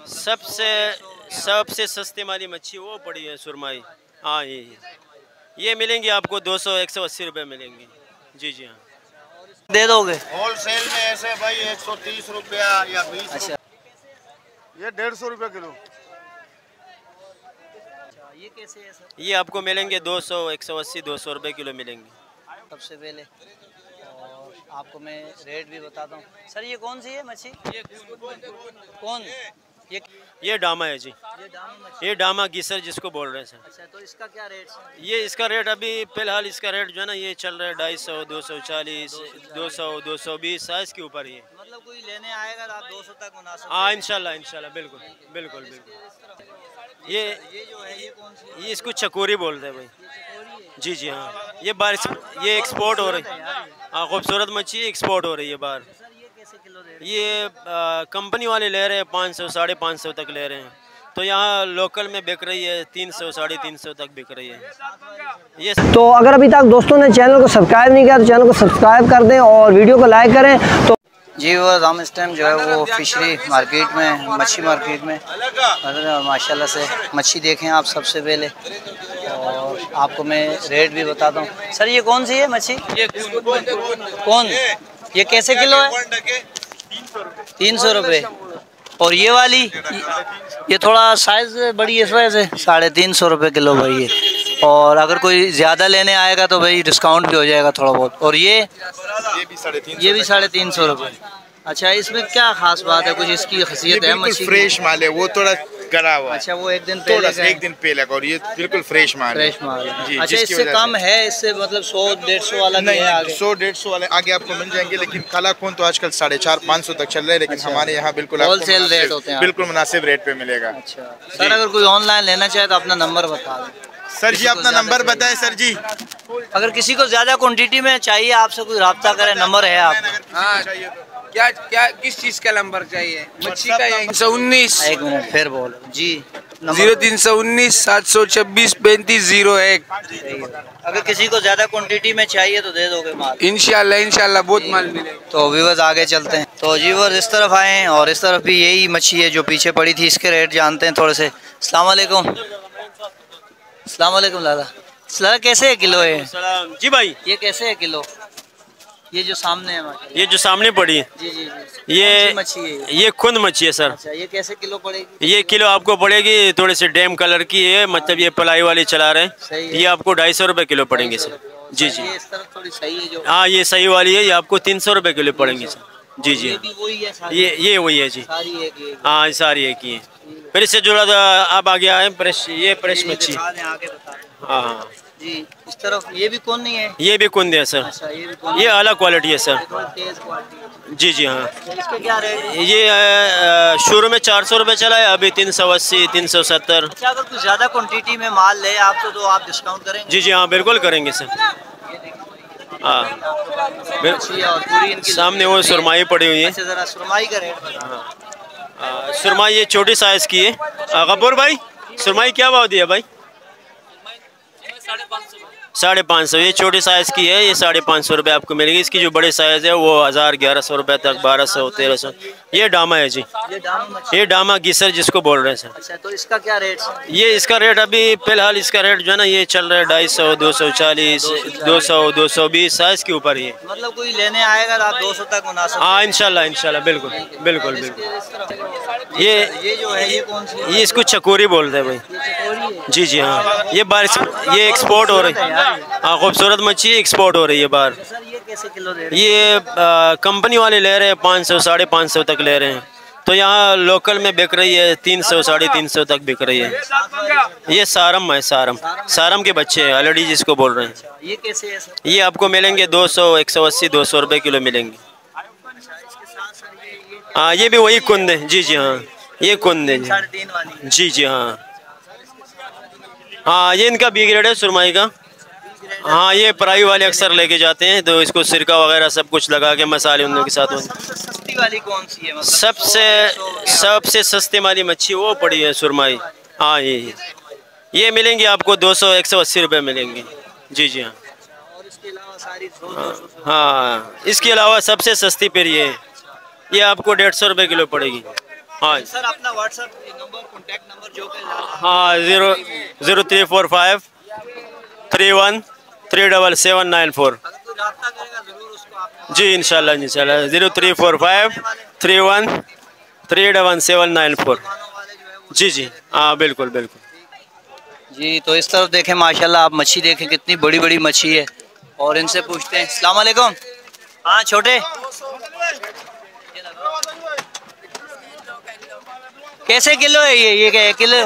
सबसे सबसे सस्ती वाली मच्छी वो पड़ी है सुरमाई। हाँ ये मिलेंगी आपको 200-180 रुपये मिलेंगी। जी जी हाँ। दे दोगे होलसेल में ऐसे भाई 130 रुपया या 20। अच्छा ये 150 रुपये किलो। ये कैसे है सर? ये आपको मिलेंगे 200-180-200 रुपये किलो मिलेंगे। सबसे पहले और आपको मैं रेट भी बताता हूँ। सर ये कौन सी है मच्छी? कौन ये डामा है जी। ये दाम मच्छी। ये डामा गीसर जिसको बोल रहे हैं सर। अच्छा तो इसका क्या रेट है? ये इसका रेट अभी फ़िलहाल इसका रेट जो है ना ये चल रहा है 250, 240, 200, 220 साइज़ के ऊपर ही है। मतलब कोई लेने आएगा तो आप 200 तक मुनासिब। हाँ इंशाल्लाह बिल्कुल बिल्कुल बिल्कुल। ये जो है ये कौन सी है? ये इसको चकोरी बोलते हैं भाई। चकोरी है। जी जी हाँ। ये बारिश ये एक्सपोर्ट हो रही है। हाँ खूबसूरत मच्छी एक्सपोर्ट हो रही है बाहर। सर ये कैसे किलो दे रहे हैं? ये कंपनी वाले ले रहे हैं 500 550 तक ले रहे हैं। तो यहाँ लोकल में बिक रही है 300 350 तक बिक रही है ये। तो अगर अभी तक दोस्तों ने चैनल को सब्सक्राइब नहीं किया तो चैनल को सब्सक्राइब कर दें और वीडियो को लाइक करें। तो जी वो हम इस टाइम जो है वो फिशरी मार्केट में मच्छी मार्केट में माशाल्लाह से मच्छी देखें आप सबसे पहले और आपको मैं रेट भी बताता हूँ। सर ये कौन सी है मच्छी? ये कौन ये कैसे किलो है? 300 रुपये। और ये वाली ये थोड़ा साइज बड़ी है इस वजह से 350 रुपये किलो भाई ये। और अगर कोई ज़्यादा लेने आएगा तो भाई डिस्काउंट भी हो जाएगा थोड़ा बहुत। और ये भी 350 रुपये। अच्छा इसमें क्या खास बात है? कुछ इसकी खासियत है मच्छी? फ्रेश माल है, वो थोड़ा गला हुआ। अच्छा वो एक दिन पहले का है। एक दिन पहले का और ये बिल्कुल फ्रेश माल है। फ्रेश माल है। जी, अच्छा इससे कम है? इससे मतलब 100-150 वाला नहीं, है आगे? 100-150 वाले आगे आपको मिल जाएंगे, लेकिन काला खून तो आजकल 450-500 तक चल रहे हैं। लेकिन अच्छा। हमारे यहाँ बिल्कुल होलसेल रेट होते हैं? बिल्कुल मुनासिब रेट पे मिलेगा। अच्छा सर अगर कोई ऑनलाइन लेना चाहे तो अपना नंबर बता दें। सर जी अपना नंबर बताएं सर जी। अगर किसी को ज्यादा क्वांटिटी में चाहिए आपसे कोई रब्ता करे, नंबर है आपका? हाँ क्या क्या किस चीज का नंबर चाहिए? मच्छी का? 319 एक मिनट फिर बोलो जी। 0319 726 3501। अगर किसी को ज्यादा क्वांटिटी में चाहिए तो दे दोगे माल? इंशाल्लाह बहुत माल मिलेगा। तो व्यूअर्स आगे चलते हैं। तो व्यूअर्स इस तरफ आए हैं और इस तरफ भी यही मच्छी है जो पीछे पड़ी थी। इसके रेट जानते हैं थोड़े से। अस्सलाम वालेकुम। अस्सलाम वालेकुम लाला। लाला कैसे है किलो है? जी भाई ये कैसे है किलो? ये जो सामने है ये जो सामने पड़ी है जी जी जी ये मच्छी है? ये खुद मच्छी है सर। अच्छा ये कैसे किलो पड़ेगी? ये किलो आपको पड़ेगी थोड़ी सी डैम कलर की है, मतलब ये पलाई वाली चला रहे सही हैं। है। ये आपको 250 रुपये किलो पड़ेंगे सर। जी जी ये इस तरफ थोड़ी सही है जो। हाँ ये सही वाली है, ये आपको 300 रुपये किलो पड़ेंगे सर। जी जी ये हाँ। भी वही है सारी? ये वही है जी। सारी एक ही है। हाँ ये सारी एक ही है। फिर इससे जुड़ा था अब आ गया है फ्रेश, ये फ्रेश मच्छी। आगे बता दें। हाँ हाँ जी इस तरफ ये भी कौन नहीं है? ये भी कुंद है सर। अच्छा ये भी कौन? ये अलग क्वालिटी है सर। थोड़ी तेज क्वालिटी। जी जी हाँ। इसके क्या रेट है? ये शुरू में 400 रुपये चला है, अभी 380 370। अच्छा अगर कुछ ज़्यादा क्वांटिटी में माल ले आप तो आप डिस्काउंट करेंगे? जी जी हाँ बिल्कुल करेंगे सर। हाँ मच्छी और पूरी इनकी सामने वो सुरमाई पड़ी हुई है। अच्छा ज़रा सुरमाई का रेट बताओ। सुरमाई ये छोटी साइज़ की है। गब्बर भाई सुरमाई क्या भाव दिया भाई? 550। ये छोटी साइज़ की है, ये 550 रुपये आपको मिलेगी। इसकी जो बड़ी साइज़ है वो 1000-1100 रुपये तक, 1200 1300। ये डामा है जी। ये दाम मच्छी। ये डामा गीसर जिसको बोल रहे हैं सर। अच्छा तो इसका क्या रेट है? ये इसका रेट अभी फ़िलहाल इसका रेट जो है ना ये चल रहा है 250, 240, 200, 220 साइज़ के ऊपर ही है। मतलब कोई लेने आएगा तो आप 200 तक मुनासिब। हाँ इंशाल्लाह बिल्कुल बिल्कुल बिल्कुल। ये जो है ये कौन सी है? ये इसको चकोरी बोलते हैं भाई। चकोरी है? जी जी हाँ। ये बारिश ये एक्सपोर्ट हो रही है। हाँ खूबसूरत मच्छी एक्सपोर्ट हो रही है बाहर। सर ये कैसे किलो दे रहे हैं? ये कंपनी वाले ले रहे हैं 500 550 तक ले रहे हैं। तो यहाँ लोकल में बिक रही है 300 350 तक बिक रही है। ये सारम है, सारम के बच्चे हैं, अलड़ी जिसको बोल रहे हैं। ये कैसे है सर? ये आपको मिलेंगे 200 180 200 रुपये किलो मिलेंगे। हाँ ये भी वही कुंद है। जी जी हाँ ये कुंद है 3.5 वाली। जी जी हाँ। हाँ ये इनका बी ग्रेड है सुरमाई का। हाँ ये पराई वाले अक्सर लेके जाते हैं तो इसको सिरका वगैरह सब कुछ लगा के मसाले उनके साथ। सबसे सस्ती वाली कौन सी है? मतलब सबसे सस्ती वाली मच्छी वो पड़ी है सुरमाई। हाँ ये मिलेंगी आपको 200 180 रुपये मिलेंगी। जी जी हाँ। और इसके अलावा सारी हाँ इसके अलावा सबसे सस्ती फिर ये आपको 150 रुपये किलो पड़ेगी। हाँ सर अपना व्हाट्सएप नंबर, कॉन्टैक्ट नंबर जो कि हाँ 034531379794। अगर कोई रास्ता करेगा जरूर उसको आप जी इंशाल्लाह इंशाल्लाह 034531379794। वाले जो है वो जी जी हाँ बिल्कुल बिल्कुल। जी। तो इस तरफ देखें माशाल्लाह, आप मच्छी देखें कितनी बड़ी बड़ी मच्छी है। और इनसे पूछते हैं। अस्सलाम वालेकुम। हाँ छोटे कैसे किलो है ये क्या है किलो?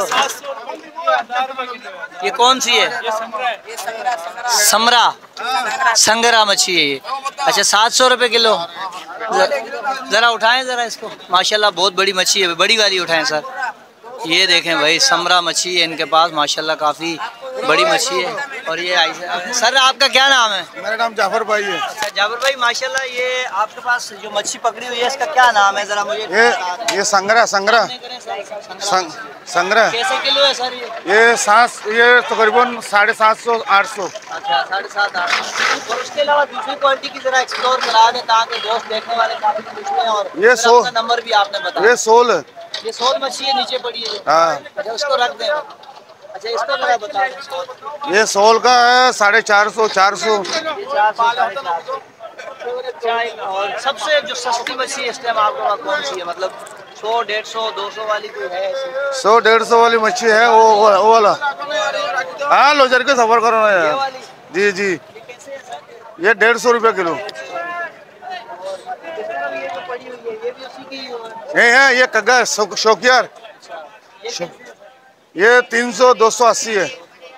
ये कौन सी है? समरा संगरा मच्छी है ये। अच्छा 700 रुपये किलो। ज़रा उठाएं ज़रा इसको। माशाल्लाह बहुत बड़ी मच्छी है, बड़ी वाली उठाएं सर। ये देखें भाई समरा मच्छी है इनके पास, माशाल्लाह काफ़ी बड़ी मच्छी है। और ये सर आपका क्या नाम है? मेरा नाम जाफर भाई है। अच्छा जाबिर भाई माशाल्लाह, ये आपके पास जो मच्छी पकड़ी हुई है इसका क्या नाम है ज़रा मुझे? ये संगरा संगरा संगरा कैसे किलो है सर ये तकरीबन 750 800। अच्छा 7.5 8। और उसके अलावा दूसरी क्वालिटी की जरा एक्सप्लोर करा दें ताकि दोस्त देखने वाले काफी पूछते हैं। और ये सर अपना नंबर भी आपने बताया। ये सोल है। ये सोल मच्छी है नीचे पड़ी है। हाँ अच्छा उसको रख दें। अच्छा इसको जरा बता दें। ये सोल का है 450 400। ये 400 450। और सबसे जो सस्ती मच्छी है इस टाइम आपके पास कौन सी है? मतलब 100 150 200 वाली कोई है ऐसी? 100 150 वाली मच्छी है वो वाला। हाँ लो जर के सफर करो ना ये यार। वाली जी जी ये कैसे है सर? ये 150 रुपये किलो। ये जो पड़ी हुई है ये भी उसी की ये है ये कग्गा शौकियार। ये 300 280 है।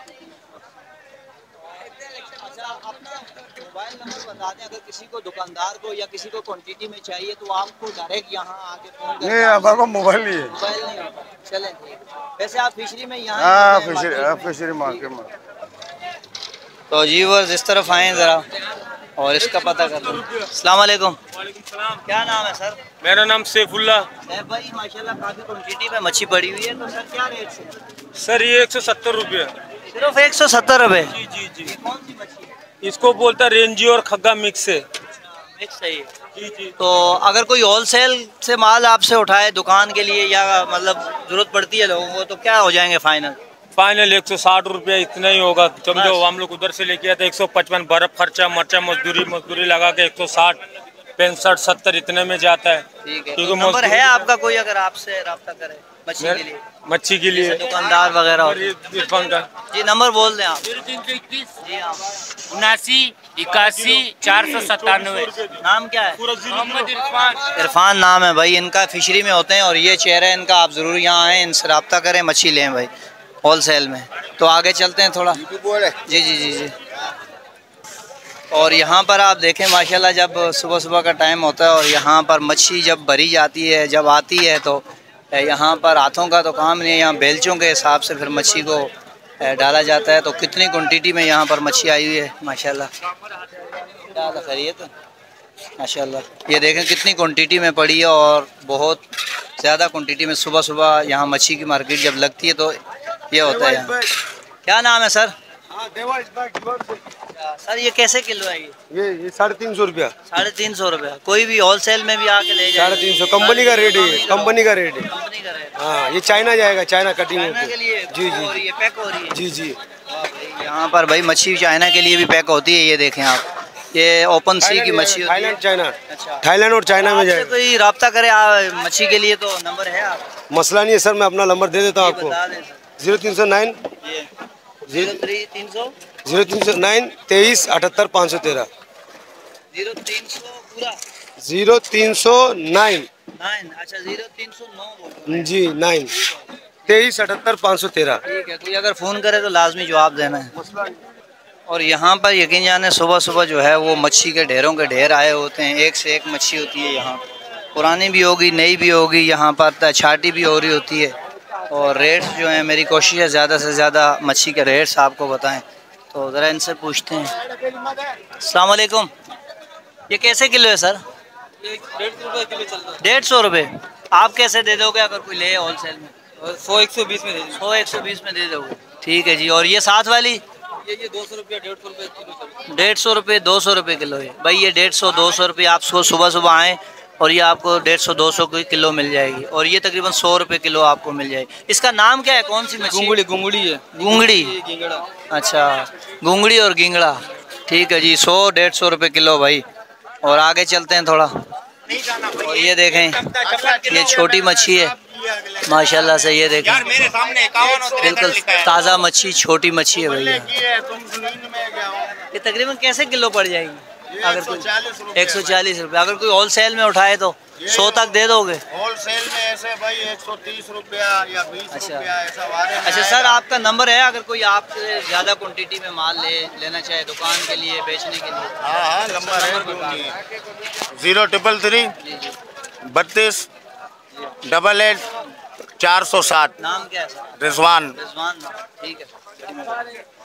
मोबाइल नंबर बता दें, अगर किसी को दुकानदार को या किसी को क्वांटिटी में चाहिए तो आपको डायरेक्ट यहाँ आके फोन करके। नहीं हमारे पास मोबाइल नहीं है। मोबाइल नहीं होता। चलें ठीक। वैसे आप फिशरी में यहाँ हाँ फिशरी मार्केट में। तो जी वर्स इस तरफ आए ज़रा और इसका पता कर लो। अस्सलाम वालेकुम। क्या नाम है सर? मेरा नाम सैफुल्ला। सैफ भाई माशाल्लाह काफ़ी क्वांटिटी में मच्छी पड़ी हुई है, तो सर क्या रेट से? सर ये 170 रुपये। सिर्फ 170 रुपये। जी जी जी। ये कौन सी मच्छी है? इसको बोलता रेंजी और खग्गा मिक्स है। मिक्स है ये। जी जी। तो अगर कोई होलसेल से माल आपसे उठाए दुकान के लिए या मतलब जरूरत पड़ती है लोगों को, तो क्या हो जाएंगे फाइनल? फाइनल 160 रुपये इतना ही होगा। समझो हम लोग उधर से लेके आए थे 155, बर्फ खर्चा मर्चा मजदूरी लगा के 160 65 70 इतने में जाता है। ठीक है। क्योंकि तो नंबर है आपका कोई अगर आपसे रब्ता करे मच्छी के लिए जैसे दुकानदार वगैरह हो? इरफान का जी नंबर बोल दें आप। 0321 जी हाँ। 79 81 497। नाम क्या है? मोहम्मद इरफान। इरफान नाम है भाई इनका। फिशरी में होते हैं और ये चेहरा है इनका। आप ज़रूर यहाँ आएँ, इनसे रब्ता करें, मच्छी लें भाई होलसेल में। तो आगे चलते हैं थोड़ा। जी जी जी जी। और यहाँ पर आप देखें माशाल्लाह, जब सुबह सुबह का टाइम होता है और यहाँ पर मच्छी जब भरी जाती है, जब आती है, तो यहाँ पर हाथों का तो काम नहीं है, यहाँ बेलचों के हिसाब से फिर मच्छी को डाला जाता है। तो कितनी क्वांटिटी में यहाँ पर मच्छी आई हुई है माशाल्लाह। क्या खैरियत है? माशाल्लाह ये देखें कितनी क्वांटिटी में पड़ी है और बहुत ज़्यादा क्वांटिटी में। सुबह सुबह यहाँ मच्छी की मार्केट जब लगती है तो ये होता है यहाँ। क्या नाम है सर? सर ये कैसे किलो है ये 350 रुपया। 350 रुपया। कोई भी होलसेल में भी आके ले जाए? 350 कंपनी का रेट है। कंपनी का रेट है। कंपनी का रेट। हाँ ये चाइना जाएगा, चाइना कटिंग चाइना के लिए जी जी और ये पैक हो रही है? जी जी। यहाँ पर भाई मच्छी चाइना के लिए भी पैक होती है। ये देखें आप, ये ओपन सी की मच्छी होती है। Thailand China. अच्छा थाईलैंड और चाइना में आपसे जाएगा। कोई रब्ता करे मच्छी के लिए तो नंबर है आप? मसला नहीं है सर, मैं अपना नंबर दे देता हूँ आपको। बता दें सर। 0309 ये 0300 0309 23 78 513 0300 पूरा 0309 9। अच्छा 0309 बोलो। जी 9 23 78 513। ठीक है। कोई अगर फ़ोन करे तो लाजमी जवाब देना है। और यहाँ पर यकीन जाने सुबह सुबह जो है वो मच्छी के ढेरों के ढेर आए होते हैं। एक से एक मच्छी होती है यहाँ। पुरानी भी होगी, नई भी होगी। यहाँ पर छाटी भी हो रही होती है। और रेट्स जो हैं, मेरी कोशिश है ज़्यादा से ज़्यादा मच्छी के रेट्स आपको बताएं। तो ज़रा इनसे पूछते हैं। अस्सलाम वालेकुम। ये कैसे किलो है सर? 150 रुपये किलो चल रहा है। 150 रुपये। आप कैसे दे दोगे अगर कोई ले होलसेल में? 100 120 में दे दीजिए। 100 120 में दे दोगे? ठीक है जी। और ये साथ वाली? ये 200 रुपया 150 रुपये किलो चल रहा है। 150 रुपये 200 रुपये किलो है भाई। ये 150 200 रुपये। आप सुबह सुबह आएँ और ये आपको 150-200 की किलो मिल जाएगी। और ये तकरीबन 100 रुपये किलो आपको मिल जाएगी। इसका नाम क्या है, कौन सी मछली? गुंगड़ी गुंगड़ी है। गुंगड़ी, गिंगड़ा। अच्छा, गुंगड़ी और गिंगड़ा, ठीक है जी। 100-150 रुपये किलो भाई। और आगे चलते हैं थोड़ा। और ये देखें, ये छोटी मच्छी है माशाल्लाह से। ये देखें, बिल्कुल ताज़ा मच्छी, छोटी मच्छी है भैया। ये तकरीबन कैसे किलो पड़ जाएगी? अगर कोई 140 रुपये, अगर कोई होल सेल में उठाए तो 100 तक दे दोगे? होलसेल में ऐसे भाई 130 रुपया या 20 अच्छा। रुपया ऐसा वारे में अच्छा सर, आपका नंबर है अगर कोई आपसे ज़्यादा क्वांटिटी में माल लेना चाहे दुकान के लिए, बेचने के लिए? हाँ नंबर है 033 32 88 407। नाम क्या है सर? रिजवान। रिजवान नाम, ठीक है।